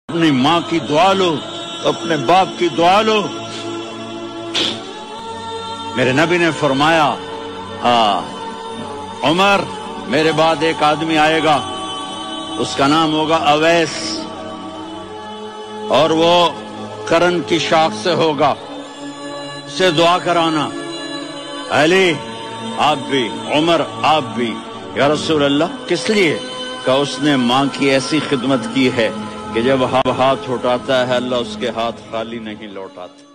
अपनी माँ की दुआ लो, अपने बाप की दुआ लो। मेरे नबी ने फरमाया, उमर, मेरे बाद एक आदमी आएगा, उसका नाम होगा अवैस, और वो करन की शाख से होगा, उसे दुआ कराना। अली आप भी, उमर आप भी। या रसूल अल्लाह, किस लिए? का उसने माँ की ऐसी खिदमत की है कि जब हाथ उठाता है अल्लाह उसके हाथ खाली नहीं लौटाता।